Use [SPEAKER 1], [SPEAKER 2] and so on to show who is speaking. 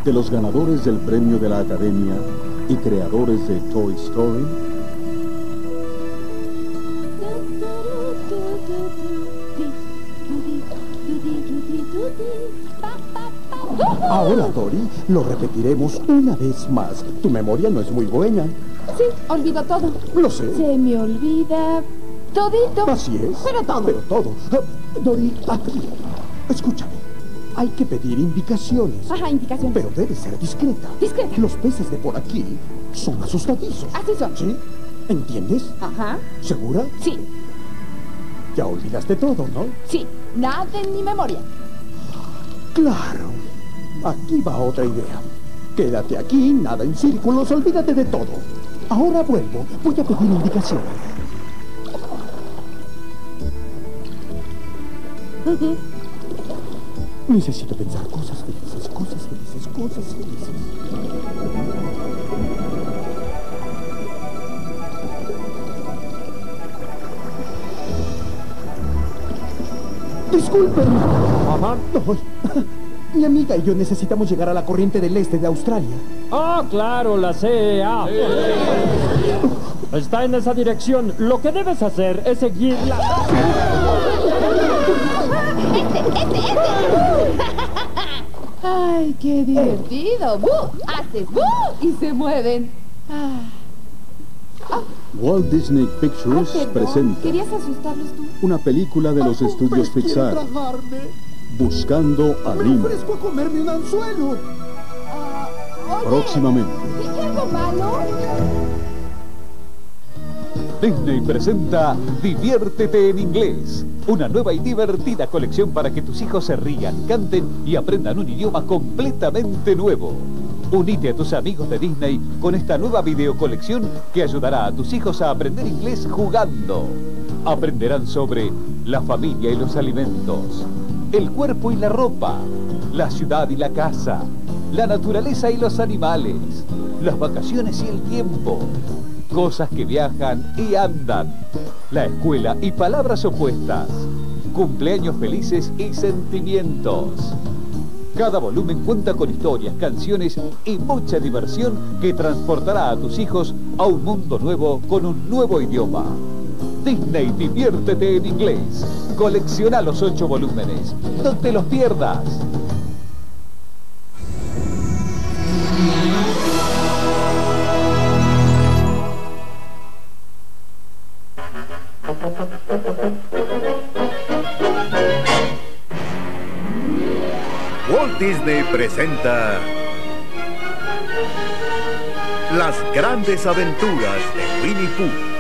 [SPEAKER 1] de los ganadores del premio de la Academia y creadores de Toy Story.
[SPEAKER 2] Ahora, Dory, lo repetiremos una vez más. Tu memoria no es muy buena.
[SPEAKER 3] Sí, olvido todo.
[SPEAKER 2] Lo sé.
[SPEAKER 3] Se me olvida todito.
[SPEAKER 2] Así es.
[SPEAKER 3] Pero todo.
[SPEAKER 2] Pero todo. Dory, aquí. Escúchame. Hay que pedir indicaciones.
[SPEAKER 3] Ajá, indicaciones.
[SPEAKER 2] Pero debe ser discreta.
[SPEAKER 3] Discreta.
[SPEAKER 2] Los peces de por aquí son asustadizos.
[SPEAKER 3] Así son.
[SPEAKER 2] ¿Sí? ¿Entiendes?
[SPEAKER 3] Ajá.
[SPEAKER 2] ¿Segura?
[SPEAKER 3] Sí,
[SPEAKER 2] Ya olvidaste todo, ¿no?
[SPEAKER 3] sí. Nada en mi memoria.
[SPEAKER 2] Claro. Aquí va otra idea. Quédate aquí, nada en círculos, olvídate de todo. Ahora vuelvo. Voy a pedir indicaciones. Necesito pensar cosas felices, cosas felices, cosas felices. Disculpen.
[SPEAKER 4] Ajá.
[SPEAKER 2] Mi amiga y yo necesitamos llegar a la corriente del este de Australia.
[SPEAKER 4] Ah, claro, la CEA. Está en esa dirección. Lo que debes hacer es seguirla.
[SPEAKER 3] Ay, qué divertido. ¡Bu! Haces ¡bu! Y se mueven.
[SPEAKER 1] Walt Disney Pictures
[SPEAKER 3] Perdón,
[SPEAKER 1] presenta
[SPEAKER 3] ¿querías asustarlos tú?
[SPEAKER 1] una película de los estudios Pixar, Buscando a
[SPEAKER 2] Me
[SPEAKER 1] Nemo.
[SPEAKER 2] ofrezco a comerme un anzuelo.
[SPEAKER 3] Oye,
[SPEAKER 1] Próximamente.
[SPEAKER 3] ¿dije algo malo?
[SPEAKER 5] Disney presenta Diviértete en Inglés, una nueva y divertida colección para que tus hijos se rían, canten y aprendan un idioma completamente nuevo. Unite a tus amigos de Disney con esta nueva videocolección que ayudará a tus hijos a aprender inglés jugando. Aprenderán sobre la familia y los alimentos, el cuerpo y la ropa, la ciudad y la casa, la naturaleza y los animales, las vacaciones y el tiempo, cosas que viajan y andan, la escuela y palabras opuestas, cumpleaños felices y sentimientos. Cada volumen cuenta con historias, canciones y mucha diversión que transportará a tus hijos a un mundo nuevo con un nuevo idioma. Disney Diviértete en Inglés. Colecciona los 8 volúmenes. No te los pierdas.
[SPEAKER 6] Walt Disney presenta Las grandes aventuras de Winnie Pooh.